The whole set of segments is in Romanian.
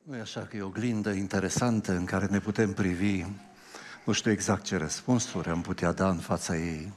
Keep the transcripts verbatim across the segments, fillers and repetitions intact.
Nu e așa că e o oglindă interesantă în care ne putem privi, nu știu exact ce răspunsuri am putea da în fața ei.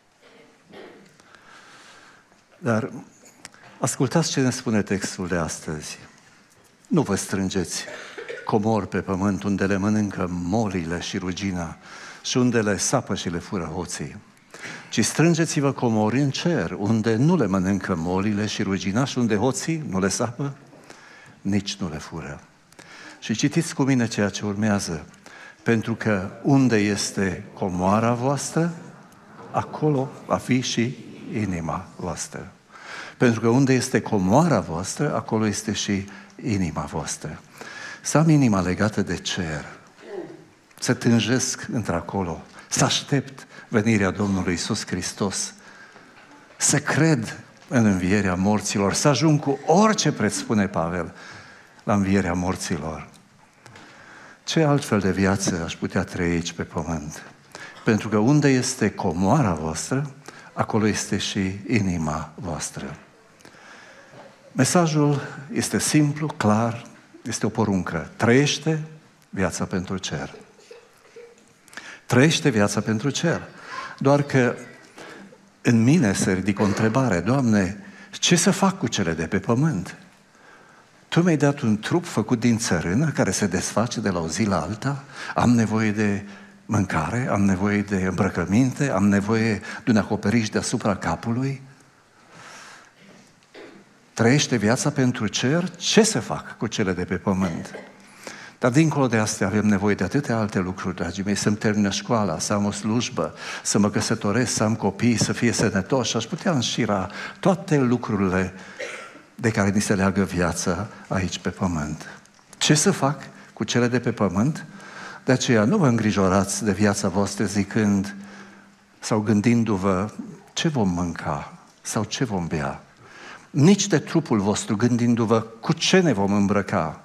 Dar ascultați ce ne spune textul de astăzi. Nu vă strângeți comori pe pământ unde le mănâncă molile și rugina și unde le sapă și le fură hoții, ci strângeți-vă comori în cer, unde nu le mănâncă molile și rugina și unde hoții nu le sapă, nici nu le fură. Și citiți cu mine ceea ce urmează, pentru că unde este comoara voastră, acolo va fi și inima voastră. Pentru că unde este comoara voastră, acolo este și inima voastră. Să am inima legată de cer, să tânjesc într-acolo, să aștept venirea Domnului Iisus Hristos, să cred în învierea morților, să ajung cu orice preț, spune Pavel, la învierea morților. Ce altfel de viață aș putea trăi aici pe pământ? Pentru că unde este comoara voastră, acolo este și inima voastră. Mesajul este simplu, clar, este o poruncă. Trăiește viața pentru cer. Trăiește viața pentru cer. Doar că în mine se ridică o întrebare: Doamne, ce să fac cu cele de pe pământ? Tu mi-ai dat un trup făcut din țărână care se desface de la o zi la alta? Am nevoie de mâncare, am nevoie de îmbrăcăminte, am nevoie de un acoperiș deasupra capului? Trăiește viața pentru cer? Ce să fac cu cele de pe pământ? Dar dincolo de astea avem nevoie de atâtea alte lucruri, dragii mei, să-mi termină școala, să am o slujbă, să mă căsătoresc, să am copii, să fie sănătoși. Aș putea înșira toate lucrurile de care ni se leagă viața aici pe pământ. Ce să fac cu cele de pe pământ? De aceea nu vă îngrijorați de viața voastră zicând sau gândindu-vă ce vom mânca sau ce vom bea. Nici de trupul vostru gândindu-vă cu ce ne vom îmbrăca.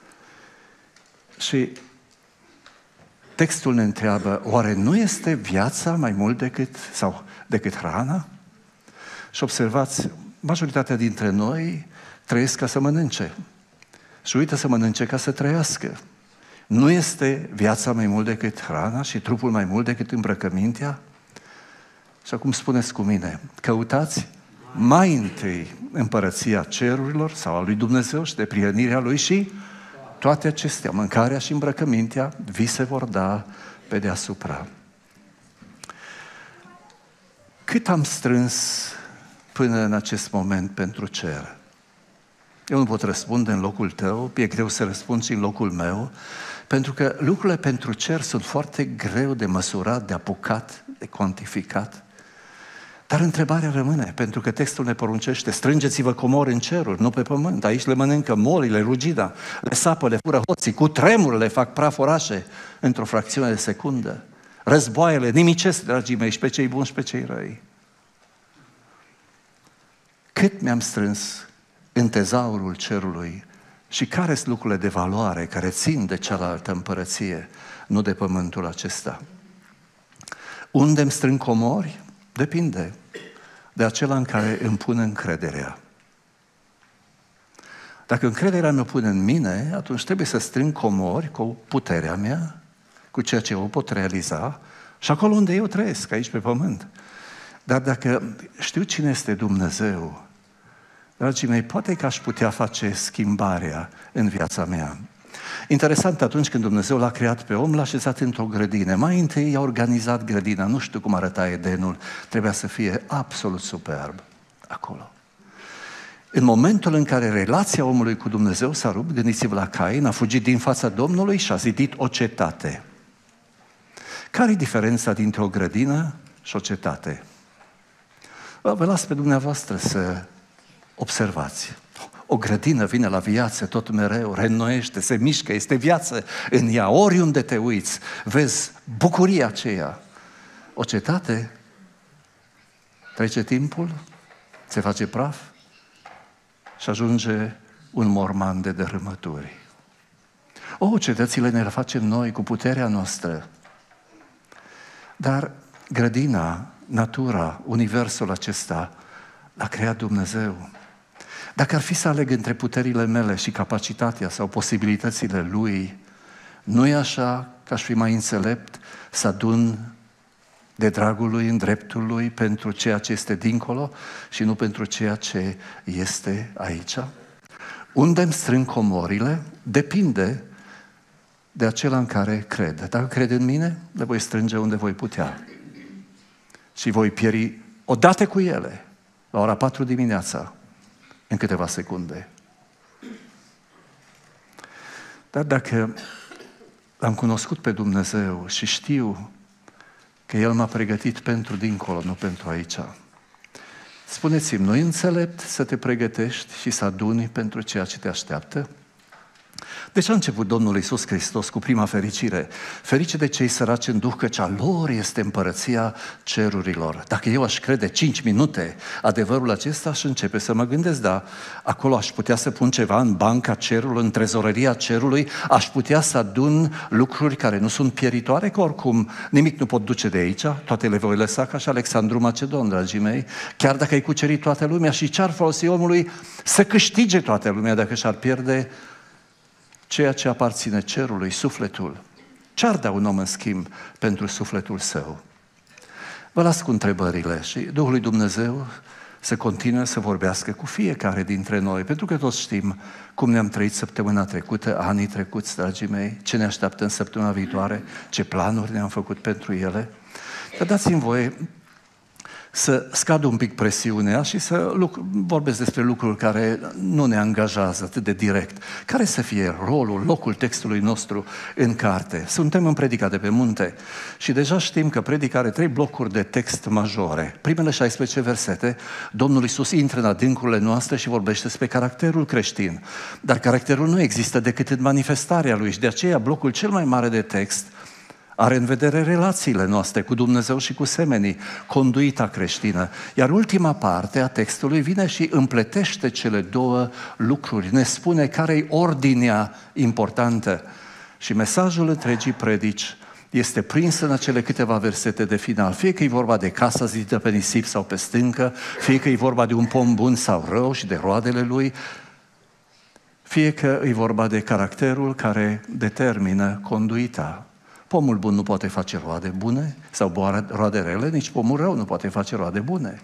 Și textul ne întreabă, oare nu este viața mai mult decât, sau decât hrana? Și observați, majoritatea dintre noi trăiesc ca să mănânce și uită să mănânce ca să trăiască. Nu este viața mai mult decât hrana și trupul mai mult decât îmbrăcămintea? Și acum spuneți cu mine, căutați mai întâi împărăția cerurilor sau a lui Dumnezeu și de prienirea Lui și toate acestea, mâncarea și îmbrăcămintea, vi se vor da pe deasupra. Cât am strâns până în acest moment pentru cer? Eu nu pot răspunde în locul tău, e greu să răspund și în locul meu, pentru că lucrurile pentru cer sunt foarte greu de măsurat, de apucat, de cuantificat. Dar întrebarea rămâne, pentru că textul ne poruncește, strângeți-vă comori în ceruri, nu pe pământ. Aici le mănâncă molile, rugina, le sapă, le fură hoții, cu tremurile fac praf orașe într-o fracțiune de secundă. Războaiele nimicesc, dragii mei, și pe cei buni și pe cei răi. Cât mi-am strâns în tezaurul cerului și care sunt lucrurile de valoare care țin de cealaltă împărăție, nu de pământul acesta? Unde îmi strâng comori? Depinde de acela în care îmi pun încrederea. Dacă încrederea mea pune în mine, atunci trebuie să strâng comori cu puterea mea, cu ceea ce eu pot realiza și acolo unde eu trăiesc, aici pe pământ. Dar dacă știu cine este Dumnezeu, dragii mei, poate că aș putea face schimbarea în viața mea. Interesant, atunci când Dumnezeu l-a creat pe om, l-a așezat într-o grădină. Mai întâi i-a organizat grădina, nu știu cum arăta Edenul, trebuia să fie absolut superb acolo. În momentul în care relația omului cu Dumnezeu s-a rupt, gândiți-vă la Cain, a fugit din fața Domnului și a zidit o cetate. Care e diferența dintre o grădină și o cetate? Vă las pe dumneavoastră să observați. O grădină vine la viață tot mereu, reînnoiește, se mișcă, este viață în ea. Oriunde te uiți, vezi bucuria aceea. O cetate, trece timpul, se face praf și ajunge un morman de dărâmături. O, cetățile ne le facem noi cu puterea noastră. Dar grădina, natura, universul acesta l-a creat Dumnezeu. Dacă ar fi să aleg între puterile mele și capacitatea sau posibilitățile Lui, nu e așa că aș fi mai înțelept să adun de dragul Lui, în dreptul Lui, pentru ceea ce este dincolo și nu pentru ceea ce este aici? Unde îmi strâng comorile depinde de acela în care cred. Dacă cred în mine, le voi strânge unde voi putea. Și voi pieri odată cu ele, la ora patru dimineața, în câteva secunde. Dar dacă l-am cunoscut pe Dumnezeu și știu că El m-a pregătit pentru dincolo, nu pentru aici, spuneți-mi, nu-i înțelept să te pregătești și să aduni pentru ceea ce te așteaptă? De ce a început Domnul Iisus Hristos cu prima fericire? Ferice de cei săraci în duh, căci a lor este împărăția cerurilor. Dacă eu aș crede cinci minute adevărul acesta, aș începe să mă gândesc, da, acolo aș putea să pun ceva în banca cerului, în trezorăria cerului, aș putea să adun lucruri care nu sunt pieritoare, că oricum nimic nu pot duce de aici, toate le voi lăsa ca și Alexandru Macedon, dragii mei, chiar dacă ai cucerit toată lumea. Și ce ar folosi omului să câștige toată lumea dacă și-ar pierde ceea ce aparține cerului, sufletul? Ce-ar da un om în schimb pentru sufletul său? Vă las cu întrebările și Duhul lui Dumnezeu să continue să vorbească cu fiecare dintre noi, pentru că toți știm cum ne-am trăit săptămâna trecută, anii trecuți, dragii mei, ce ne așteaptă în săptămâna viitoare, ce planuri ne-am făcut pentru ele. Dar dați-mi voie să scad un pic presiunea și să lucru, vorbesc despre lucruri care nu ne angajează atât de direct. Care să fie rolul, locul textului nostru în carte? Suntem în Predica de pe munte și deja știm că Predica are trei blocuri de text majore. Primele șaisprezece versete, Domnul Iisus intră în adâncurile noastre și vorbește despre caracterul creștin. Dar caracterul nu există decât în manifestarea Lui și de aceea blocul cel mai mare de text are în vedere relațiile noastre cu Dumnezeu și cu semenii, conduita creștină. Iar ultima parte a textului vine și împletește cele două lucruri, ne spune care-i ordinea importantă. Și mesajul întregii predici este prins în acele câteva versete de final. Fie că e vorba de casa zidită pe nisip sau pe stâncă, fie că e vorba de un pom bun sau rău și de roadele lui, fie că e vorba de caracterul care determină conduita. Pomul bun nu poate face roade bune sau roade rele, nici pomul rău nu poate face roade bune.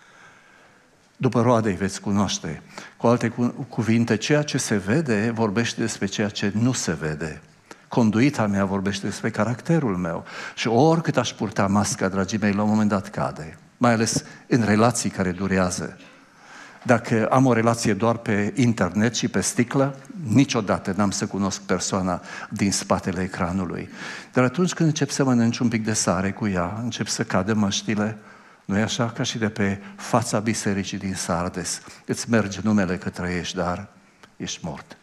După roade îi veți cunoaște. Cu alte cuvinte, ceea ce se vede vorbește despre ceea ce nu se vede. Conduita mea vorbește despre caracterul meu. Și oricât aș purta masca, dragii mei, la un moment dat cade. Mai ales în relații care durează. Dacă am o relație doar pe internet și pe sticlă, niciodată n-am să cunosc persoana din spatele ecranului. Dar atunci când încep să mănânci un pic de sare cu ea, încep să cadă măștile, nu e așa ca și de pe fața bisericii din Sardes. Îți merge numele că trăiești, dar ești mort.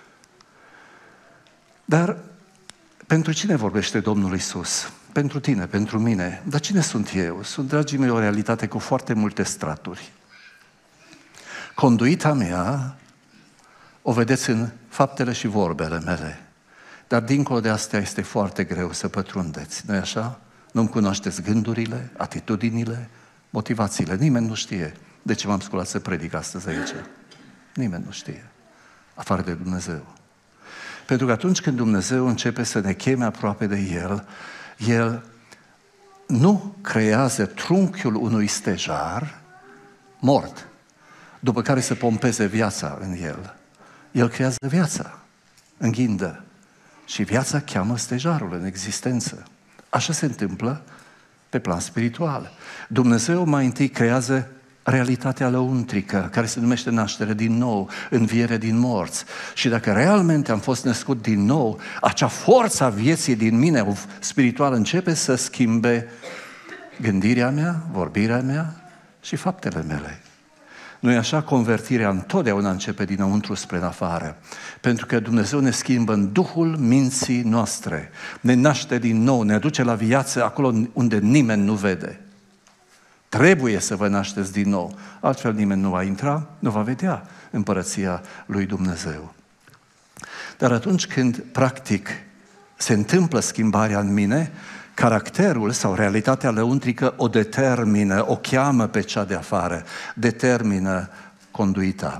Dar pentru cine vorbește Domnul Iisus? Pentru tine, pentru mine. Dar cine sunt eu? Sunt, dragii mei, o realitate cu foarte multe straturi. Conduita mea o vedeți în faptele și vorbele mele. Dar dincolo de astea este foarte greu să pătrundeți, nu-i așa? Nu-mi cunoașteți gândurile, atitudinile, motivațiile. Nimeni nu știe de ce m-am sculat să predic astăzi aici. Nimeni nu știe, afară de Dumnezeu. Pentru că atunci când Dumnezeu începe să ne cheme aproape de El, El nu creează trunchiul unui stejar mort, după care să pompeze viața în el. El creează viața, înghindă. Și viața cheamă stejarul în existență. Așa se întâmplă pe plan spiritual. Dumnezeu mai întâi creează realitatea lăuntrică, care se numește naștere din nou, înviere din morți. Și dacă realmente am fost născut din nou, acea forță a vieții din mine spiritual începe să schimbe gândirea mea, vorbirea mea și faptele mele. Nu e așa? Convertirea întotdeauna începe dinăuntru spre în afară. Pentru că Dumnezeu ne schimbă în duhul minții noastre. Ne naște din nou, ne aduce la viață acolo unde nimeni nu vede. Trebuie să vă nașteți din nou. Altfel nimeni nu va intra, nu va vedea împărăția lui Dumnezeu. Dar atunci când, practic, se întâmplă schimbarea în mine, caracterul sau realitatea lăuntrică o determină, o cheamă pe cea de afară, determină conduita.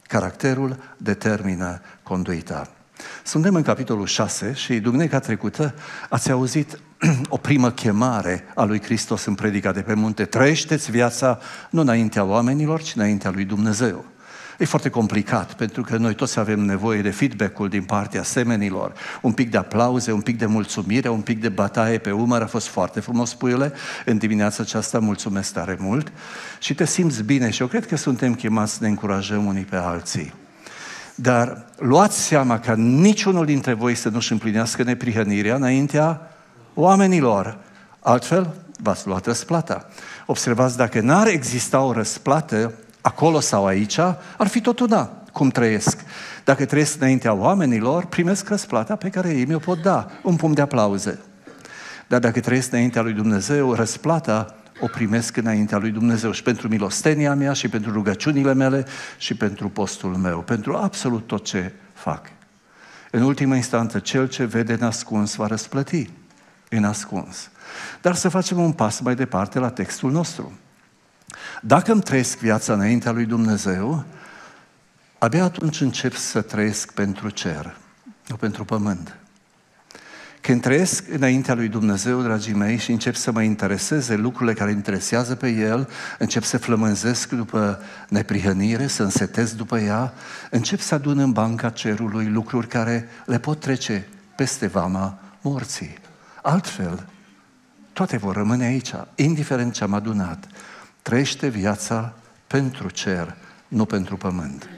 Caracterul determină conduita. Suntem în capitolul șase și duminica trecută ați auzit o primă chemare a lui Hristos în predica de pe munte. Trăiește-ți viața nu înaintea oamenilor, ci înaintea lui Dumnezeu. E foarte complicat, pentru că noi toți avem nevoie de feedback-ul din partea semenilor, un pic de aplauze, un pic de mulțumire, un pic de bătaie pe umăr. A fost foarte frumos, puiule, în dimineața aceasta, mulțumesc tare mult și te simți bine și eu cred că suntem chemați să ne încurajăm unii pe alții. Dar luați seama ca niciunul dintre voi să nu-și împlinească neprihănirea înaintea oamenilor. Altfel, v-ați luat răsplata. Observați, dacă n-ar exista o răsplată, acolo sau aici, ar fi tot una cum trăiesc. Dacă trăiesc înaintea oamenilor, primesc răsplata pe care ei mi-o pot da, un pumn de aplauze. Dar dacă trăiesc înaintea lui Dumnezeu, răsplata o primesc înaintea lui Dumnezeu și pentru milostenia mea și pentru rugăciunile mele și pentru postul meu, pentru absolut tot ce fac. În ultima instanță, cel ce vede în ascuns va răsplăti în ascuns. Dar să facem un pas mai departe la textul nostru. Dacă îmi trăiesc viața înaintea lui Dumnezeu, abia atunci încep să trăiesc pentru cer, nu pentru pământ. Când trăiesc înaintea lui Dumnezeu, dragii mei, și încep să mă intereseze lucrurile care interesează pe El, încep să flămânzesc după neprihănire, să însetez după ea, încep să adun în banca cerului lucruri care le pot trece peste vama morții. Altfel, toate vor rămâne aici, indiferent ce am adunat. Trăiește viața pentru cer, nu pentru pământ.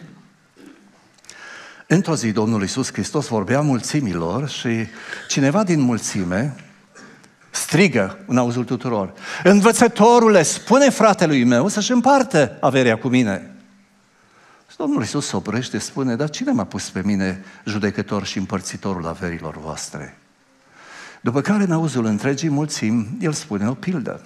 Într-o zi, Domnul Iisus Hristos vorbea mulțimilor și cineva din mulțime strigă în auzul tuturor: învățătorule, spune fratelui meu să-și împartă averea cu mine. Și Domnul Iisus se oprește, spune: dar cine m-a pus pe mine judecător și împărțitorul averilor voastre? După care, în auzul întregii mulțimi, el spune o pildă.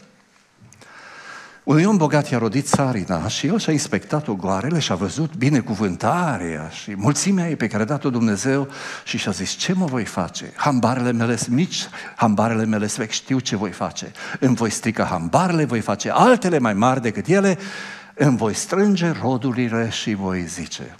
Unui om bogat i-a rodit țarina și el și-a inspectat ogoarele și a văzut binecuvântarea și mulțimea ei pe care a dat-o Dumnezeu și și-a zis: ce mă voi face? Hambarele mele sunt mici, hambarele mele sunt vechi, știu ce voi face. Îmi voi strica hambarele, voi face altele mai mari decât ele, îmi voi strânge rodurile și voi zice: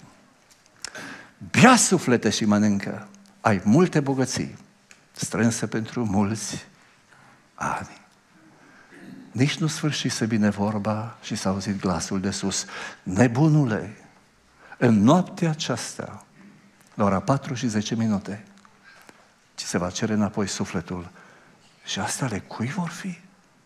bea suflete și mănâncă, ai multe bogății, strânse pentru mulți ani. Nici nu sfârșise bine vorba și s-a auzit glasul de sus: nebunule, în noaptea aceasta, la ora patru și zece minute, ți se va cere înapoi sufletul. Și astea ale cui vor fi?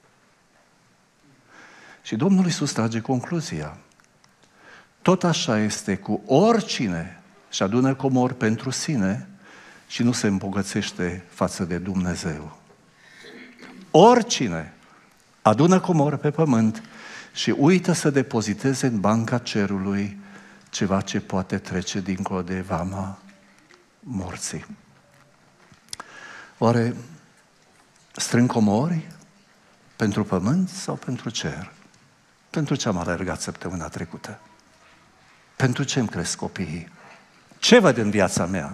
Și Domnul Iisus trage concluzia: tot așa este cu oricine și adună comori pentru sine și nu se îmbogățește față de Dumnezeu. Oricine adună comori pe pământ și uită să depoziteze în banca cerului ceva ce poate trece dincolo de vama morții. Oare strâng comori pentru pământ sau pentru cer? Pentru ce am alergat săptămâna trecută? Pentru ce îmi cresc copiii? Ce văd în viața mea?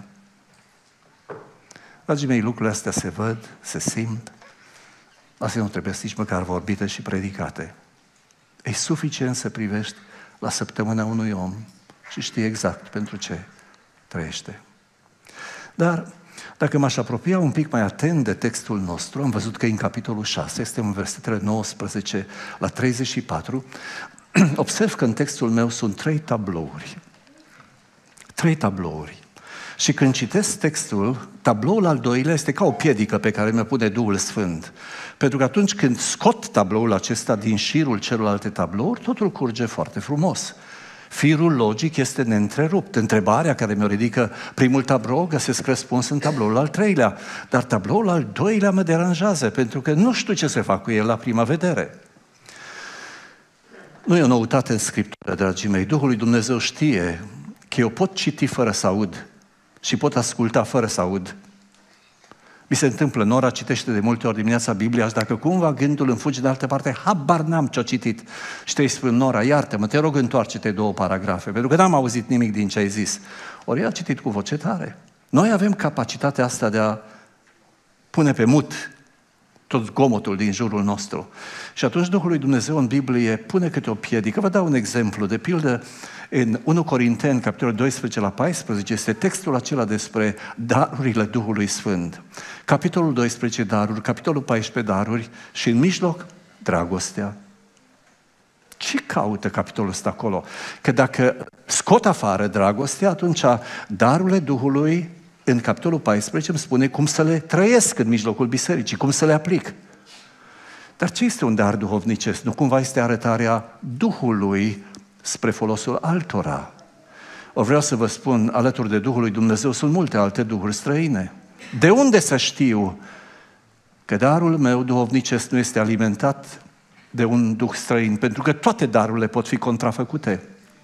Dragii mei, lucrurile astea se văd, se simt. Astea nu trebuie nici măcar vorbite și predicate. E suficient să privești la săptămâna unui om și știi exact pentru ce trăiește. Dar dacă m-aș apropia un pic mai atent de textul nostru, am văzut că în capitolul șase, este în versetele nouăsprezece la treizeci și patru, observ că în textul meu sunt trei tablouri. Trei tablouri. Și când citesc textul, tabloul al doilea este ca o piedică pe care mi-o pune Duhul Sfânt. Pentru că atunci când scot tabloul acesta din șirul celorlalte tablouri, totul curge foarte frumos. Firul logic este neîntrerupt. Întrebarea care mi-o ridică primul tablou, găsesc răspuns în tabloul al treilea. Dar tabloul al doilea mă deranjează, pentru că nu știu ce să fac cu el la prima vedere. Nu e o noutate în Scriptură, dragii mei. Duhul lui Dumnezeu știe că eu pot citi fără să aud și pot asculta fără să aud. Mi se întâmplă, Nora citește de multe ori dimineața Biblia și dacă cumva gândul îmi fuge de altă parte, habar n-am ce-o citit. Și te-i spun: Nora, iartă-mă, te rog, întoarce-te două paragrafe, pentru că n-am auzit nimic din ce ai zis. Ori ea a citit cu voce tare. Noi avem capacitatea asta de a pune pe mut tot zgomotul din jurul nostru. Și atunci Duhul lui Dumnezeu în Biblie pune câte o piedică. Vă dau un exemplu. De pildă, în unu Corinteni, capitolul doisprezece la paisprezece, este textul acela despre darurile Duhului Sfânt. Capitolul doisprezece, daruri, capitolul paisprezece, daruri și în mijloc, dragostea. Ce caută capitolul ăsta acolo? Că dacă scot afară dragostea, atunci darurile Duhului în capitolul paisprezece îmi spune cum să le trăiesc în mijlocul bisericii, cum să le aplic. Dar ce este un dar duhovnicesc? Nu cumva este arătarea Duhului spre folosul altora. O vreau să vă spun, alături de Duhul lui Dumnezeu sunt multe alte duhuri străine. De unde să știu că darul meu duhovnicesc nu este alimentat de un duh străin? Pentru că toate darurile pot fi contrafăcute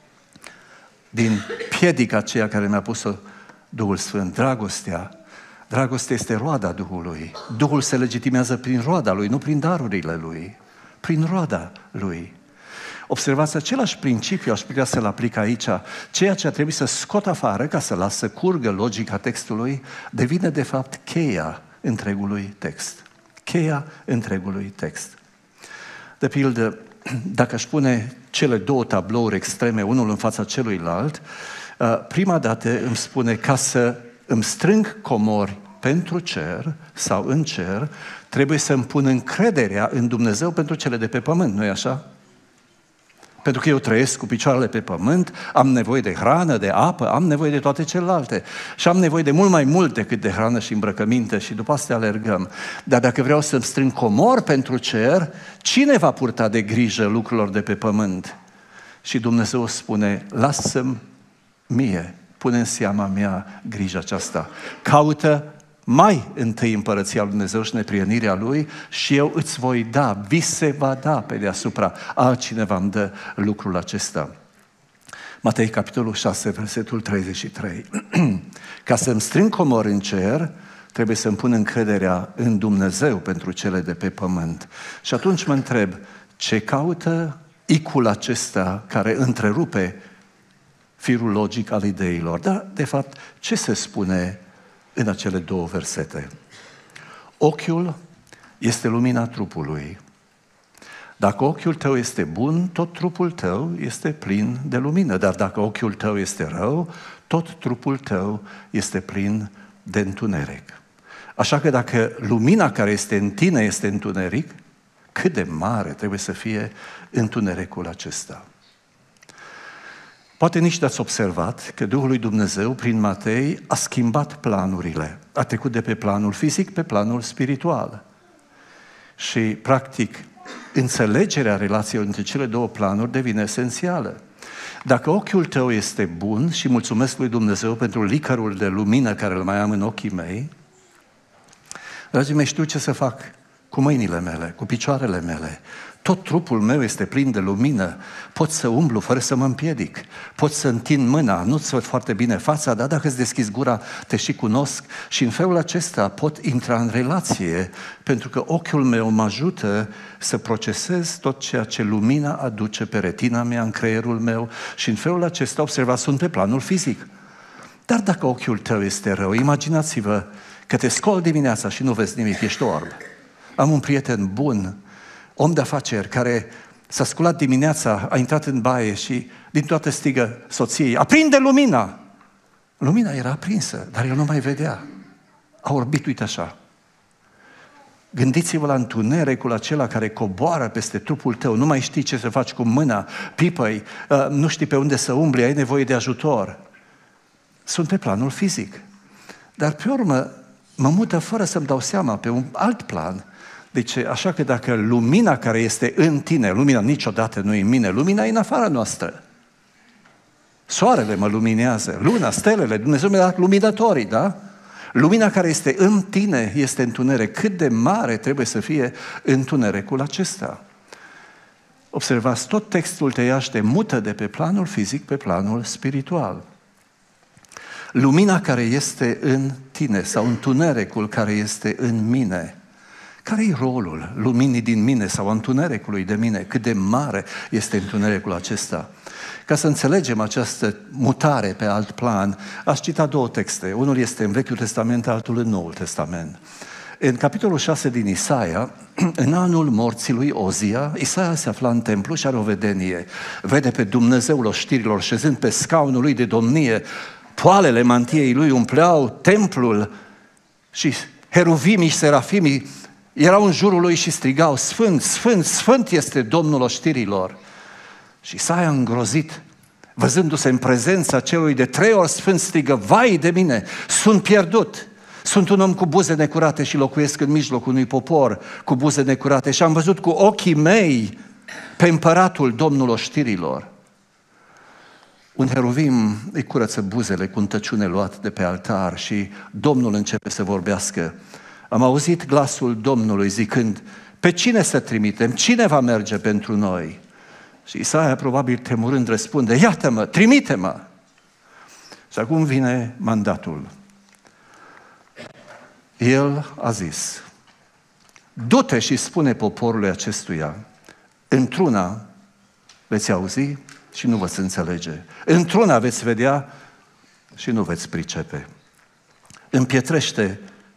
din piedica aceea care mi-a pus-o Duhul Sfânt, dragostea. Dragostea este roada Duhului. Duhul se legitimează prin roada Lui, nu prin darurile Lui, prin roada Lui. Observați, același principiu aș putea să-l aplic aici. Ceea ce a trebuit să scot afară ca să lasă curgă logica textului, devine de fapt cheia întregului text. Cheia întregului text. De pildă, dacă aș pune cele două tablouri extreme, unul în fața celuilalt, prima dată îmi spune ca să îmi strâng comori pentru cer sau în cer, trebuie să îmi pun încrederea în Dumnezeu pentru cele de pe pământ, nu-i așa? Pentru că eu trăiesc cu picioarele pe pământ, am nevoie de hrană, de apă, am nevoie de toate celelalte. Și am nevoie de mult mai mult decât de hrană și îmbrăcăminte și după asta alergăm. Dar dacă vreau să-mi strâng comor pentru cer, cine va purta de grijă lucrurilor de pe pământ? Și Dumnezeu spune, lasă-mi mie, pune în seama mea grija aceasta. Caută mai întâi împărăția lui Dumnezeu și neprienirea Lui și eu îți voi da, vi se va da pe deasupra, altcineva îmi dă lucrul acesta. Matei, capitolul șase, versetul treizeci și trei. Ca să-mi strâng comor în cer, trebuie să-mi pun încrederea în Dumnezeu pentru cele de pe pământ. Și atunci mă întreb, ce caută icul acesta care întrerupe firul logic al ideilor? Dar, de fapt, ce se spune în acele două versete? Ochiul este lumina trupului. Dacă ochiul tău este bun, tot trupul tău este plin de lumină. Dar dacă ochiul tău este rău, tot trupul tău este plin de întuneric. Așa că dacă lumina care este în tine este întuneric, cât de mare trebuie să fie întunericul acesta? Poate nici n-ați observat că Duhul lui Dumnezeu, prin Matei, a schimbat planurile. A trecut de pe planul fizic pe planul spiritual. Și, practic, înțelegerea relației între cele două planuri devine esențială. Dacă ochiul tău este bun, și mulțumesc lui Dumnezeu pentru licărul de lumină care îl mai am în ochii mei, dragii mei, știu ce să fac cu mâinile mele, cu picioarele mele. Tot trupul meu este plin de lumină. Pot să umblu fără să mă împiedic. Pot să întind mâna, nu-ți văd foarte bine fața, dar dacă îți deschizi gura, te și cunosc. Și în felul acesta pot intra în relație, pentru că ochiul meu mă ajută să procesez tot ceea ce lumina aduce pe retina mea, în creierul meu. Și în felul acesta, observați, sunt pe planul fizic. Dar dacă ochiul tău este rău, imaginați-vă că te scoli dimineața și nu vezi nimic, ești orb. Am un prieten bun, om de afaceri, care s-a sculat dimineața, a intrat în baie și din toată strigă soției, aprinde lumina! Lumina era aprinsă, dar el nu mai vedea. A orbit, uite așa. Gândiți-vă la întunericul acela care coboară peste trupul tău, nu mai știi ce să faci cu mâna, pipăi, nu știi pe unde să umbli, ai nevoie de ajutor. Sunt pe planul fizic. Dar pe urmă mă mută fără să-mi dau seama pe un alt plan. Deci, așa că dacă lumina care este în tine, lumina niciodată nu e în mine, lumina e în afara noastră. Soarele mă luminează, luna, stelele, Dumnezeu mi-a dat luminătorii, da? Lumina care este în tine este întuneric. Cât de mare trebuie să fie întunericul acesta? Observați, tot textul te iaște mută de pe planul fizic pe planul spiritual. Lumina care este în tine sau întunericul care este în mine. Care-i rolul luminii din mine sau întunericului de mine? Cât de mare este întunericul acesta? Ca să înțelegem această mutare pe alt plan, aș cita două texte. Unul este în Vechiul Testament, altul în Noul Testament. În capitolul șase din Isaia, în anul morții lui Ozia, Isaia se afla în templu și are o vedenie. Vede pe Dumnezeul oștirilor șezând pe scaunul lui de domnie, poalele mantiei lui umpleau templul și heruvimii și serafimii erau în jurul lui și strigau, Sfânt, Sfânt, Sfânt este Domnul oștirilor. Și Isaia îngrozit, văzându-se în prezența celui de trei ori sfânt, strigă, vai de mine, sunt pierdut. Sunt un om cu buze necurate și locuiesc în mijlocul unui popor cu buze necurate și am văzut cu ochii mei pe împăratul Domnul oștirilor. Un heruvim îi curăță buzele cu un tăciune luat de pe altar și Domnul începe să vorbească. Am auzit glasul Domnului zicând, pe cine să trimitem? Cine va merge pentru noi? Și Isaia, probabil tremurând, răspunde, iată-mă, trimite-mă! Și acum vine mandatul. El a zis, du-te și spune poporului acestuia, într-una veți auzi și nu veți înțelege, într-una veți vedea și nu veți pricepe. Împietrește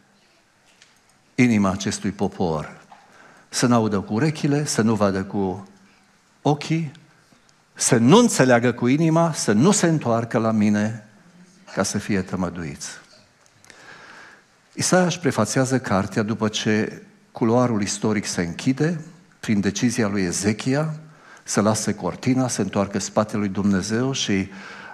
inima acestui popor, să n-audă cu urechile, să nu vadă cu ochii, să nu înțeleagă cu inima, să nu se întoarcă la mine, ca să fie tămăduiți. Isaia își prefațează cartea după ce culoarul istoric se închide, prin decizia lui Ezechia, să lase cortina, să întoarcă spatele lui Dumnezeu și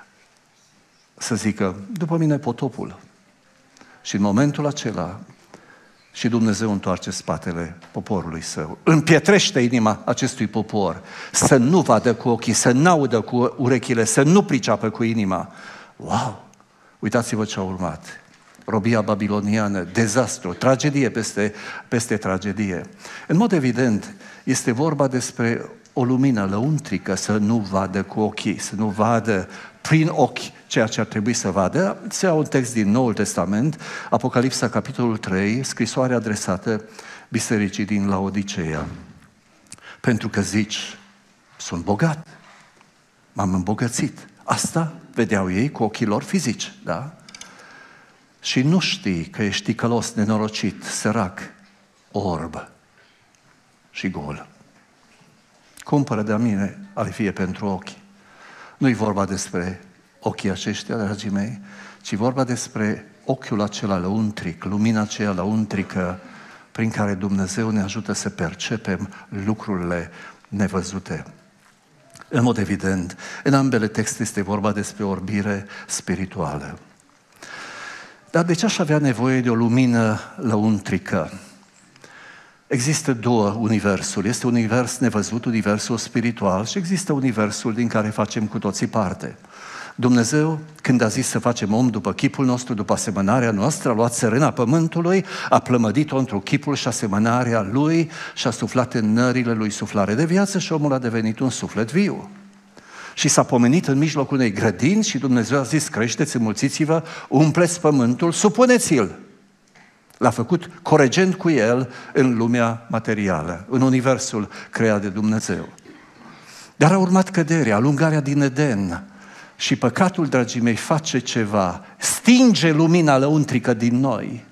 să zică, după mine potopul. Și în momentul acela și Dumnezeu întoarce spatele poporului său. Împietrește inima acestui popor, să nu vadă cu ochii, să n-audă cu urechile, să nu priceapă cu inima. Wow! Uitați-vă ce a urmat. Robia babiloniană, dezastru, tragedie peste, peste tragedie. În mod evident, este vorba despre o lumină lăuntrică, să nu vadă cu ochii, să nu vadă prin ochi ceea ce ar trebui să vadă. Se ia un text din Noul Testament, Apocalipsa, capitolul trei, scrisoare adresată bisericii din Laodiceea. Pentru că zici, sunt bogat, m-am îmbogățit. Asta vedeau ei cu ochii lor fizici, da? Și nu știi că ești ticălos, nenorocit, sărac, orb și gol. Cumpără de-a mine, ale fie pentru ochi. Nu-i vorba despre ochii aceștia, dragii mei, ci vorba despre ochiul acela lăuntric, lumina aceea lăuntrică prin care Dumnezeu ne ajută să percepem lucrurile nevăzute. În mod evident, în ambele texte este vorba despre orbire spirituală. Dar de ce aș avea nevoie de o lumină lăuntrică? Există două universuri. Este un univers nevăzut, universul spiritual și există universul din care facem cu toții parte. Dumnezeu, când a zis să facem om după chipul nostru, după asemănarea noastră, a luat țărâna pământului, a plămădit-o într-un chipul și asemănarea lui și a suflat în nările lui suflare de viață și omul a devenit un suflet viu. Și s-a pomenit în mijlocul unei grădini și Dumnezeu a zis, creșteți, înmulțiți-vă, umpleți pământul, supuneți-l. L-a făcut coregent cu el în lumea materială, în universul creat de Dumnezeu. Dar a urmat căderea, alungarea din Eden și păcatul, dragii mei, face ceva, stinge lumina lăuntrică din noi.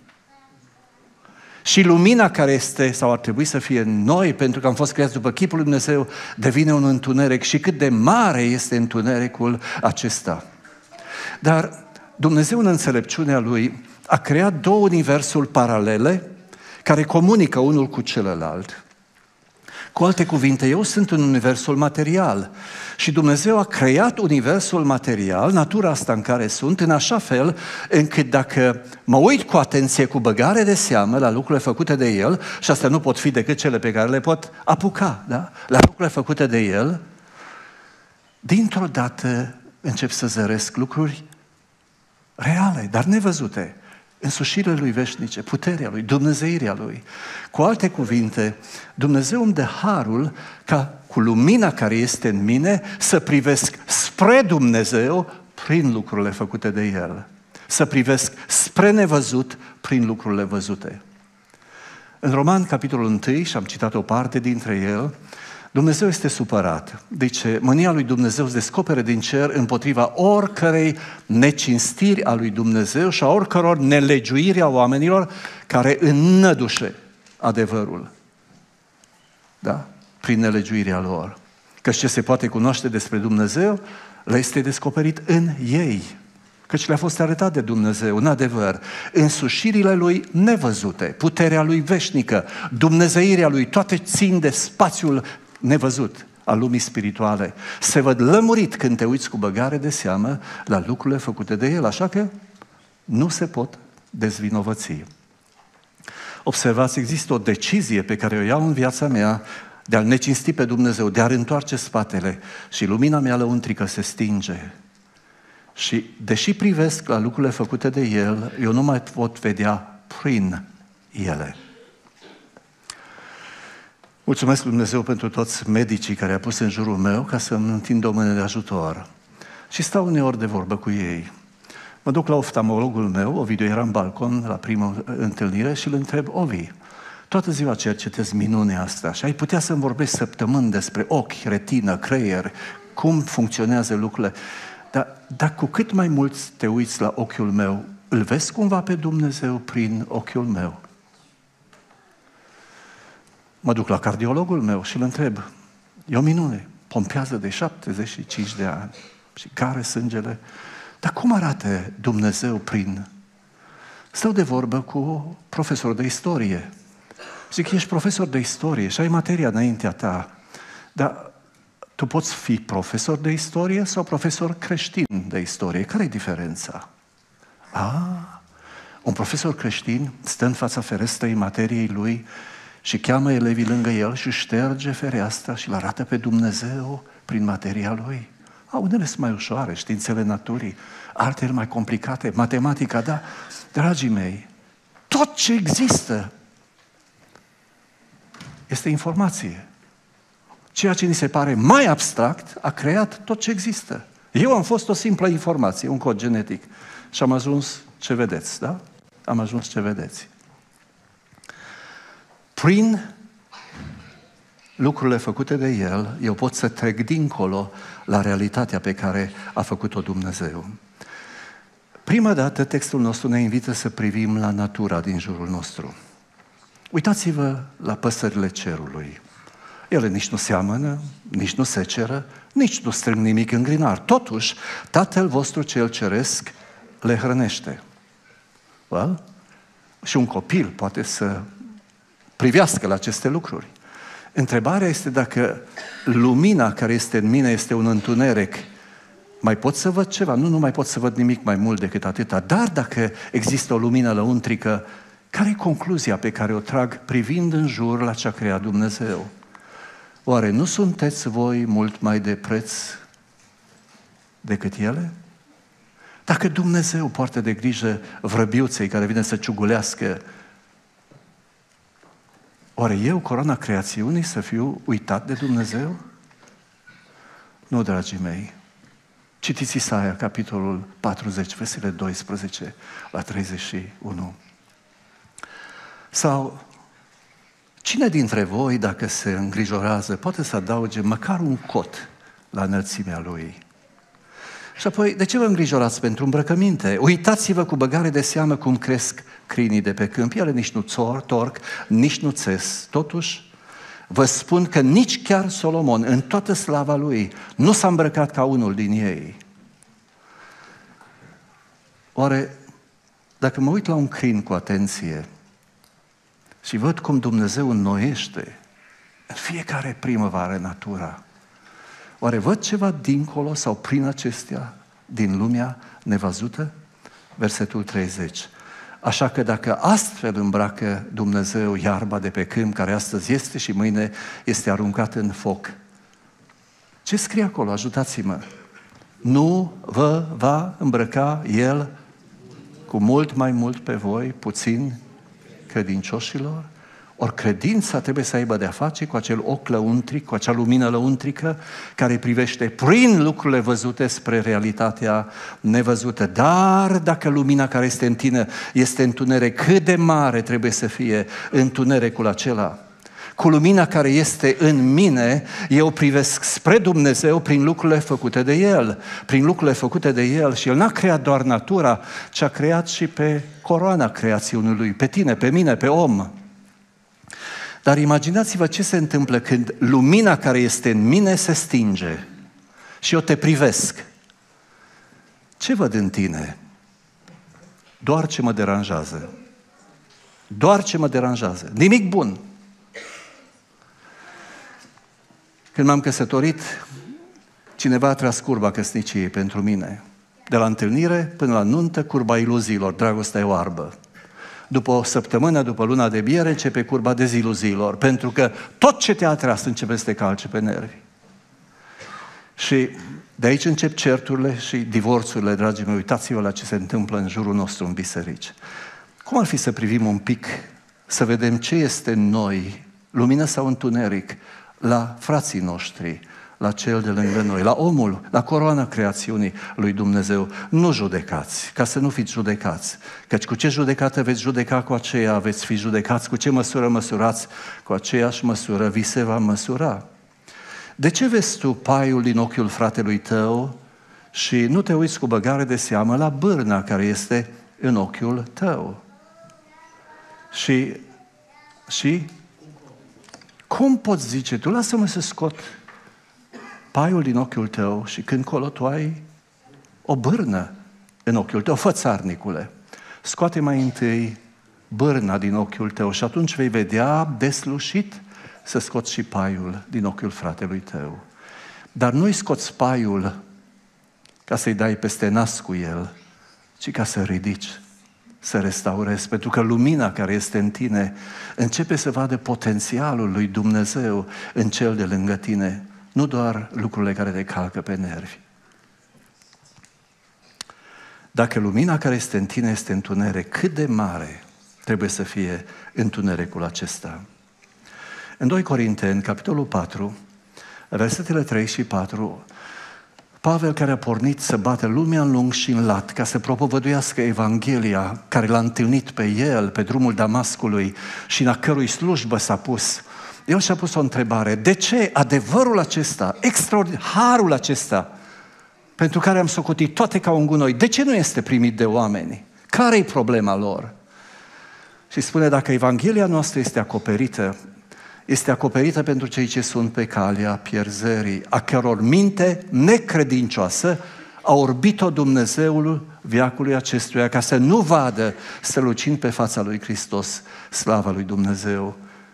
Și lumina care este, sau ar trebui să fie în noi, pentru că am fost creați după chipul lui Dumnezeu, devine un întuneric. Și cât de mare este întunericul acesta. Dar Dumnezeu, în înțelepciunea Lui, a creat două universuri paralele care comunică unul cu celălalt. Cu alte cuvinte, eu sunt în universul material și Dumnezeu a creat universul material, natura asta în care sunt, în așa fel încât dacă mă uit cu atenție, cu băgare de seamă la lucrurile făcute de El, și astea nu pot fi decât cele pe care le pot apuca, da? La lucrurile făcute de El, dintr-o dată încep să zăresc lucruri reale, dar nevăzute. Însușirile Lui veșnice, puterea Lui, dumnezeirea Lui. Cu alte cuvinte, Dumnezeu îmi dă harul ca cu lumina care este în mine să privesc spre Dumnezeu prin lucrurile făcute de El. Să privesc spre nevăzut prin lucrurile văzute. În Roman, capitolul unu, și am citat o parte dintre el, Dumnezeu este supărat. Deci mânia lui Dumnezeu se descopere din cer împotriva oricărei necinstiri a lui Dumnezeu și a oricăror nelegiuiri a oamenilor care înnădușe adevărul. Da? Prin nelegiuirea lor. Căci ce se poate cunoaște despre Dumnezeu, le este descoperit în ei. Căci le-a fost arătat de Dumnezeu, în adevăr, însușirile Lui nevăzute, puterea Lui veșnică, dumnezeirea Lui, toate țin de spațiul nevăzut al lumii spirituale. Se văd lămurit când te uiți cu băgare de seamă la lucrurile făcute de El, așa că nu se pot dezvinovăți. Observați, există o decizie pe care o iau în viața mea de a-L necinsti pe Dumnezeu, de a-L întoarce spatele și lumina mea lăuntrică se stinge. Și deși privesc la lucrurile făcute de El, eu nu mai pot vedea prin ele. Mulțumesc lui Dumnezeu pentru toți medicii care a pus în jurul meu ca să-mi întind o mână de ajutor. Și stau uneori de vorbă cu ei. Mă duc la oftalmologul meu, Ovidiu era în balcon la prima întâlnire și îl întreb: Ovi, toată ziua cercetez minunea asta și ai putea să-mi vorbești săptămâni despre ochi, retină, creier, cum funcționează lucrurile. Dar, dar cu cât mai mult te uiți la ochiul meu, îl vezi cumva pe Dumnezeu prin ochiul meu? Mă duc la cardiologul meu și îl întreb: e o minune, pompează de șaptezeci și cinci de ani și care sângele. Dar cum arată Dumnezeu prin... Stau de vorbă cu profesor de istorie. Zic, ești profesor de istorie și ai materia înaintea ta, dar tu poți fi profesor de istorie sau profesor creștin de istorie? Care e diferența? Ah, un profesor creștin stă în fața ferestrei materiei lui și cheamă elevii lângă el și șterge fereastra și îl arată pe Dumnezeu prin materia lui. A, unele sunt mai ușoare, științele naturii, altele mai complicate, matematica, da. Dragii mei, tot ce există este informație. Ceea ce ni se pare mai abstract a creat tot ce există. Eu am fost o simplă informație, un cod genetic și am ajuns ce vedeți, da? Am ajuns ce vedeți. Prin lucrurile făcute de El, eu pot să trec dincolo la realitatea pe care a făcut-o Dumnezeu. Prima dată, textul nostru ne invită să privim la natura din jurul nostru. Uitați-vă la păsările cerului. Ele nici nu seamănă, nici nu seceră, nici nu strâng nimic în grinar. Totuși, Tatăl vostru cel ceresc le hrănește. Well? Și un copil poate să privească la aceste lucruri. Întrebarea este dacă lumina care este în mine este un întuneric. Mai pot să văd ceva? Nu, nu mai pot să văd nimic mai mult decât atâta. Dar dacă există o lumină lăuntrică, care e concluzia pe care o trag privind în jur la ce a creat Dumnezeu? Oare nu sunteți voi mult mai de preț decât ele? Dacă Dumnezeu poartă de grijă vrăbiuței care vine să ciugulească, oare eu, coroana creațiunii, să fiu uitat de Dumnezeu? Nu, dragii mei. Citiți Isaia, capitolul patruzeci, versetele doisprezece la treizeci și unu. Sau, cine dintre voi, dacă se îngrijorează, poate să adauge măcar un cot la înălțimea lui? Și apoi, de ce vă îngrijorați pentru îmbrăcăminte? Uitați-vă cu băgare de seamă cum cresc crinii de pe câmp. Ele nici nu țor, torc, nici nu țes. Totuși, vă spun că nici chiar Solomon, în toată slava lui, nu s-a îmbrăcat ca unul din ei. Oare, dacă mă uit la un crin cu atenție și văd cum Dumnezeu înnoiește în fiecare primăvară natura, oare văd ceva dincolo sau prin acestea din lumea nevăzută? Versetul treizeci. Așa că dacă astfel îmbracă Dumnezeu iarba de pe câmp, care astăzi este și mâine este aruncată în foc. Ce scrie acolo? Ajutați-mă. Nu vă va îmbrăca El cu mult mai mult pe voi, puțin credincioșilor? Ori credința trebuie să aibă de-a face cu acel ochi lăuntric, cu acea lumină lăuntrică care privește prin lucrurile văzute spre realitatea nevăzută. Dar dacă lumina care este în tine este întuneric, cât de mare trebuie să fie întunericul acela? cu lumina care este în mine, eu privesc spre Dumnezeu prin lucrurile făcute de El. Prin lucrurile făcute de El. Și El n-a creat doar natura, ci a creat și pe coroana creațiunii Lui, pe tine, pe mine, pe om. Dar imaginați-vă ce se întâmplă când lumina care este în mine se stinge și eu te privesc. Ce văd în tine? Doar ce mă deranjează. Doar ce mă deranjează. Nimic bun. Când m-am căsătorit, cineva a tras curba căsniciei pentru mine. De la întâlnire până la nuntă, curba iluziilor, dragostea e oarbă. După o săptămână, după luna de biere, începe curba deziluziilor, pentru că tot ce te-a atras începe să te calce pe nervi. Și de aici încep certurile și divorțurile, dragii mei. Uitați-vă la ce se întâmplă în jurul nostru în biserici. Cum ar fi să privim un pic, să vedem ce este în noi, lumină sau întuneric, la frații noștri, la cel de lângă noi, la omul, la coroana creațiunii lui Dumnezeu. Nu judecați, ca să nu fiți judecați. Căci cu ce judecată veți judeca, cu aceea veți fi judecați. Cu ce măsură măsurați, cu aceeași măsură vi se va măsura. De ce vezi tu paiul din ochiul fratelui tău și nu te uiți cu băgare de seamă la bârna care este în ochiul tău? Și, și cum poți zice tu, lasă-mă să scot paiul din ochiul tău și când colo tu ai o bârnă în ochiul tău, fățarnicule, scoate mai întâi bârna din ochiul tău și atunci vei vedea deslușit să scoți și paiul din ochiul fratelui tău. Dar nu-i scoți paiul ca să-i dai peste nas cu el, ci ca să ridici, să restaurezi, pentru că lumina care este în tine începe să vadă potențialul lui Dumnezeu în cel de lângă tine, nu doar lucrurile care te calcă pe nervi. Dacă lumina care este în tine este întuneric, cât de mare trebuie să fie întunericul acesta? În doi Corinteni, capitolul patru, versetele trei și patru, Pavel, care a pornit să bată lumea în lung și în lat ca să propovăduiască Evanghelia care l-a întâlnit pe el, pe drumul Damascului și în a cărui slujbă s-a pus, el și-a pus o întrebare: de ce adevărul acesta, extraordinar, harul acesta, pentru care am socotit toate ca un gunoi, de ce nu este primit de oameni? Care-i problema lor? Și spune, dacă Evanghelia noastră este acoperită, este acoperită pentru cei ce sunt pe calea pierzării, a căror minte necredincioasă a orbit-o Dumnezeul veacului acestuia, ca să nu vadă strălucind pe fața lui Hristos slava lui Dumnezeu.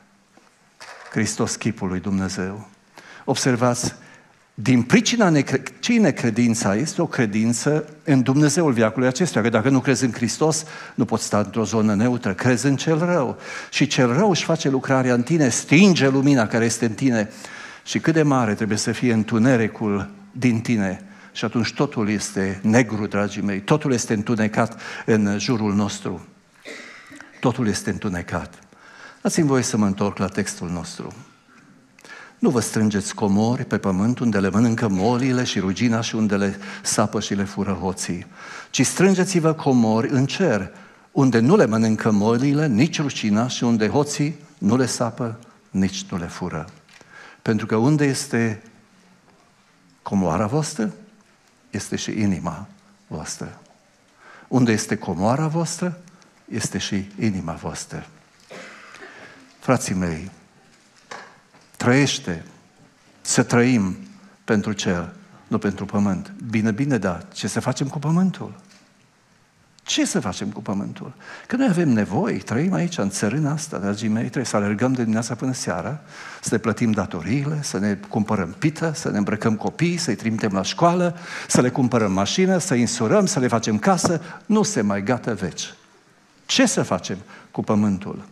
Hristos, chipul lui Dumnezeu. Observați, din pricina necre... ce-i necredința? Este o credință în Dumnezeul veacului acestuia, că dacă nu crezi în Hristos, nu poți sta într-o zonă neutră, crezi în cel rău. Și cel rău își face lucrarea în tine, stinge lumina care este în tine. Și cât de mare trebuie să fie întunericul din tine. Și atunci totul este negru, dragii mei, totul este întunecat în jurul nostru. Totul este întunecat. Dați-mi voie să mă întorc la textul nostru. Nu vă strângeți comori pe pământ unde le mănâncă molile și rugina și unde le sapă și le fură hoții, ci strângeți-vă comori în cer, unde nu le mănâncă molile, nici rugina și unde hoții nu le sapă, nici nu le fură. Pentru că unde este comoara voastră, este și inima voastră. Unde este comoara voastră, este și inima voastră. Frații mei, trăiește, să trăim pentru cer, nu pentru pământ. Bine, bine, da. Ce să facem cu pământul? Ce să facem cu pământul? Că noi avem nevoi, trăim aici, în țărâna asta, dragii mei, trebuie să alergăm de dimineața până seara, să ne plătim datoriile, să ne cumpărăm pită, să ne îmbrăcăm copiii, să-i trimitem la școală, să le cumpărăm mașină, să-i insurăm, să le facem casă. Nu se mai gata veci. Ce să facem cu pământul?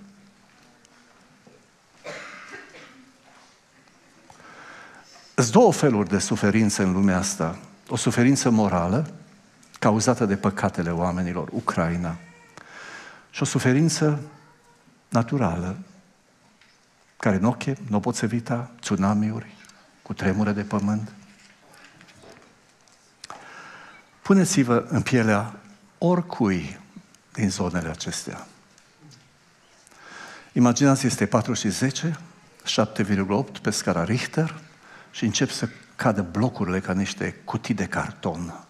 Sunt două feluri de suferință în lumea asta. O suferință morală, cauzată de păcatele oamenilor, Ucraina, și o suferință naturală, care nu, nu poți evita, tsunamiuri, cu tremure de pământ. Puneți-vă în pielea oricui din zonele acestea. Imaginați, este patru și zece, șapte virgulă opt pe scara Richter și încep să cadă blocurile ca niște cutii de carton.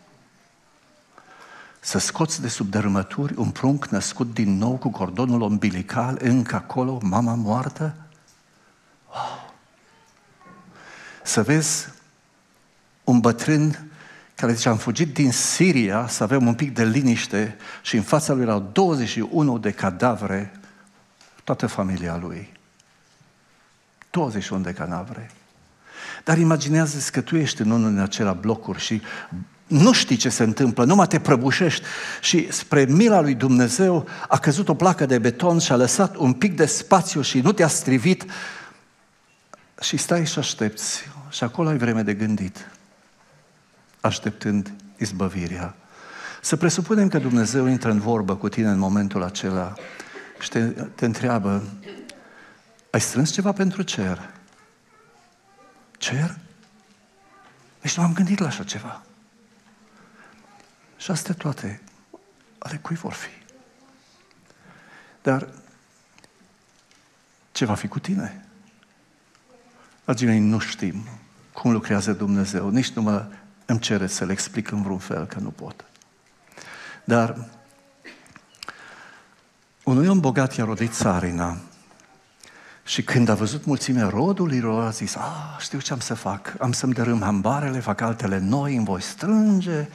Să scoți de sub dărâmături un prunc născut din nou cu cordonul umbilical încă acolo, mama moartă. Wow! Să vezi un bătrân care zice, am fugit din Siria să avem un pic de liniște și în fața lui erau douăzeci și unu de cadavre, toată familia lui. douăzeci și unu de cadavre. Dar imaginează-ți că tu ești în unul din acelea blocuri și nu știi ce se întâmplă, numai te prăbușești și spre mila lui Dumnezeu a căzut o placă de beton și a lăsat un pic de spațiu și nu te-a strivit și stai și aștepți și acolo ai vreme de gândit, așteptând izbăvirea. Să presupunem că Dumnezeu intră în vorbă cu tine în momentul acela și te, te întreabă, ai strâns ceva pentru cer? Cer? Deci nu am gândit la așa ceva. Și astea toate, ale cui vor fi? Dar ce va fi cu tine? Dragii mei, nu știm cum lucrează Dumnezeu, nici nu mă îmi cereți să le explic în vreun fel, că nu pot. Dar unui om bogat i-a rodit țarina și când a văzut mulțimea rodului lor, a zis, a, știu ce am să fac, am să-mi dărâm hambarele, fac altele noi, îmi voi strânge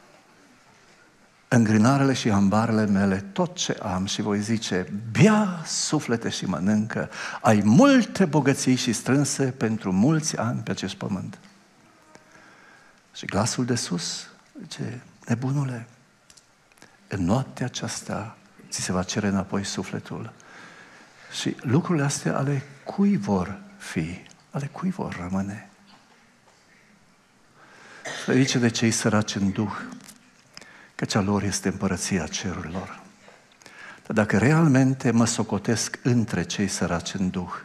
în grinarele și hambarele mele tot ce am și voi zice, bea, suflete și mănâncă, ai multe bogății și strânse pentru mulți ani pe acest pământ. Și glasul de sus zice, nebunule, în noaptea aceasta ți se va cere înapoi sufletul. Și lucrurile astea ale cui vor fi? Ale cui vor rămâne? Ferice de cei săraci în duh, căci a lor este împărăția cerurilor. Dar dacă realmente mă socotesc între cei săraci în duh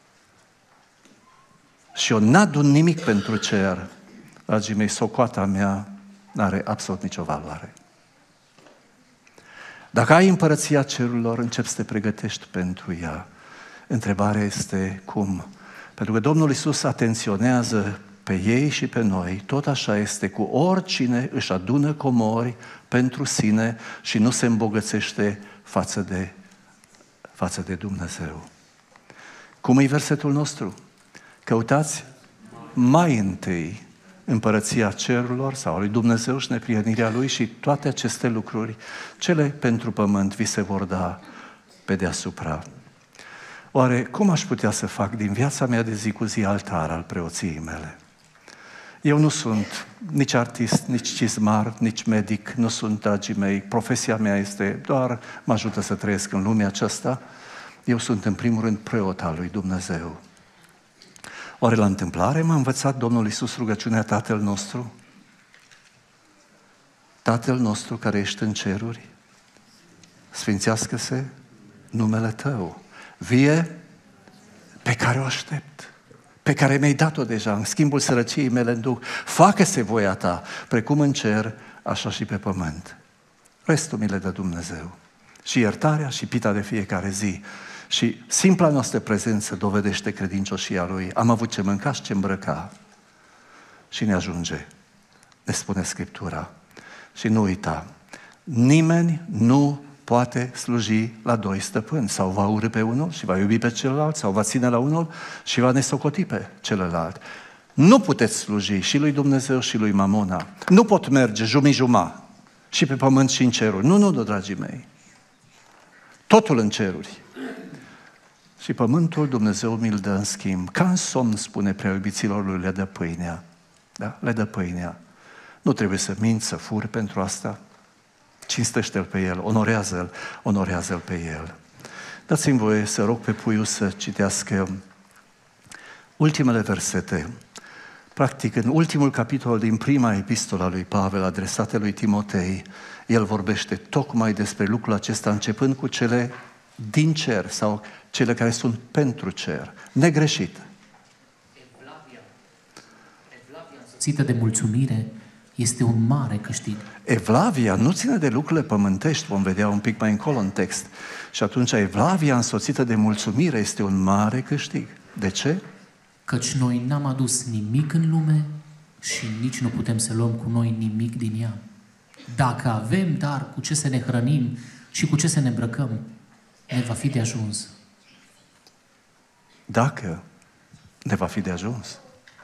și eu n-adun nimic pentru cer, dragii mei, socoata mea n-are absolut nicio valoare. Dacă ai împărăția cerurilor, începi să te pregătești pentru ea. Întrebarea este cum? Pentru că Domnul Iisus atenționează pe ei și pe noi, tot așa este cu oricine își adună comori pentru sine și nu se îmbogățește față de, față de Dumnezeu. Cum e versetul nostru? Căutați mai întâi împărăția cerurilor sau lui Dumnezeu și neprienirea Lui și toate aceste lucruri, cele pentru pământ vi se vor da pe deasupra. Oare cum aș putea să fac din viața mea de zi cu zi altar al preoției mele? Eu nu sunt nici artist, nici cizmar, nici medic, nu sunt, dragii mei, profesia mea este doar, mă ajută să trăiesc în lumea aceasta. Eu sunt în primul rând preot al lui Dumnezeu. Oare la întâmplare m-a învățat Domnul Iisus rugăciunea Tatăl nostru? Tatăl nostru care ești în ceruri, sfințească-se numele Tău. Vie pe care o aștept, pe care mi-ai dat-o deja, în schimbul sărăciei mele în duh. Facă-se voia Ta, precum în cer, așa și pe pământ. Restul mi le dă Dumnezeu. Și iertarea și pita de fiecare zi. Și simpla noastră prezență dovedește credincioșia Lui. Am avut ce mânca și ce îmbrăca. Și ne ajunge, ne spune Scriptura. Și nu uita, nimeni nu poate sluji la doi stăpâni. Sau va urâ pe unul și va iubi pe celălalt, sau va ține la unul și va nesocoti pe celălalt. Nu puteți sluji și lui Dumnezeu și lui Mamona. Nu pot merge jumii-juma și pe pământ și în ceruri. Nu, nu, nu, dragii mei. Totul în ceruri. Și pământul Dumnezeu mi-l dă în schimb. Ca în somn, spune prea iubiților lui, le dă pâinea. Da? Le dă pâinea. Nu trebuie să minți, să furi pentru asta. Cinstește-L pe El, onorează-L, onorează-L pe El. Dați-mi voie să rog pe puiul să citească ultimele versete. Practic, în ultimul capitol din prima epistolă a lui Pavel, adresată lui Timotei, el vorbește tocmai despre lucrul acesta, începând cu cele din cer sau cele care sunt pentru cer. Negreșit. Evlavia, Evlavia însoțită de mulțumire este un mare câștig. Evlavia nu ține de lucrurile pământești, vom vedea un pic mai încolo în text. Și atunci evlavia însoțită de mulțumire este un mare câștig. De ce? Căci noi n-am adus nimic în lume și nici nu putem să luăm cu noi nimic din ea. Dacă avem dar cu ce să ne hrănim și cu ce să ne îmbrăcăm, ne va fi de ajuns. Dacă ne va fi de ajuns.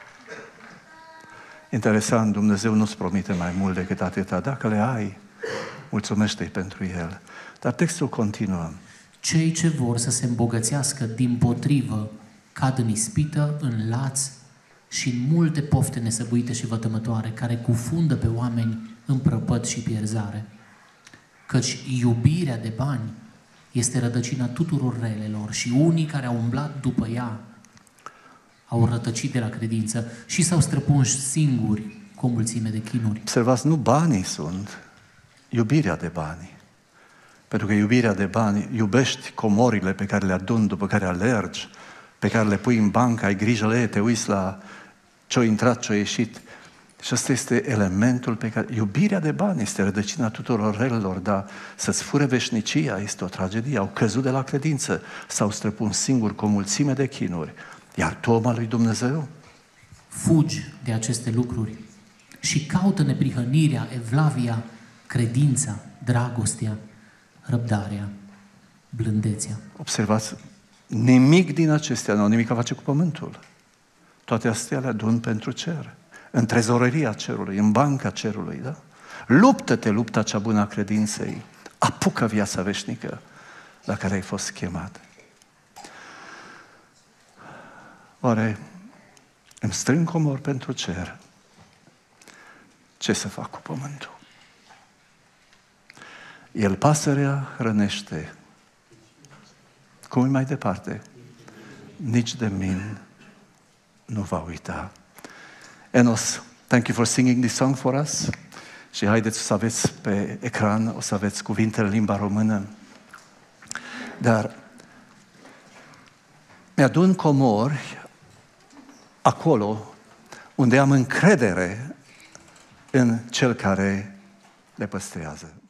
Interesant, Dumnezeu nu-ți promite mai mult decât atâta. Dacă le ai, mulțumește-i pentru el. Dar textul continuă. Cei ce vor să se îmbogățească dimpotrivă cad în ispită, în laț și în multe pofte nesăbuite și vătămătoare, care cufundă pe oameni în prăpăd și pierzare. Căci iubirea de bani este rădăcina tuturor relelor și unii care au umblat după ea au rătăcit de la credință și s-au străpunși singuri cu o mulțime de chinuri. Observați, nu banii sunt, iubirea de bani. Pentru că iubirea de bani, iubești comorile pe care le aduni, după care alergi, pe care le pui în bancă, ai grijă la ele, te uiți la ce-a intrat, ce-a ieșit. Și ăsta este elementul pe care... Iubirea de bani este rădăcina tuturor relelor, dar să-ți fure veșnicia este o tragedie. Au căzut de la credință, s-au străpuns singuri cu o mulțime de chinuri. Iar tu, om al lui Dumnezeu? Fugi de aceste lucruri și caută neprihănirea, evlavia, credința, dragostea, răbdarea, blândețea. Observați, nimic din acestea nu au nimic a face cu pământul. Toate astea le adun pentru cer. În trezoreria cerului, în banca cerului, da? Luptă-te lupta cea bună a credinței. Apucă viața veșnică la care ai fost chemat. Oare îmi strâng comori pentru cer? Ce să fac cu pământul? El pasărea hrănește. Cum e mai departe? Nici de mine nu va uita. Enos, thank you for singing this song for us. Și haideți să aveți pe ecran, o să aveți cuvintele în limba română. Dar mi-adun comori acolo unde am încredere în Cel care le păstrează.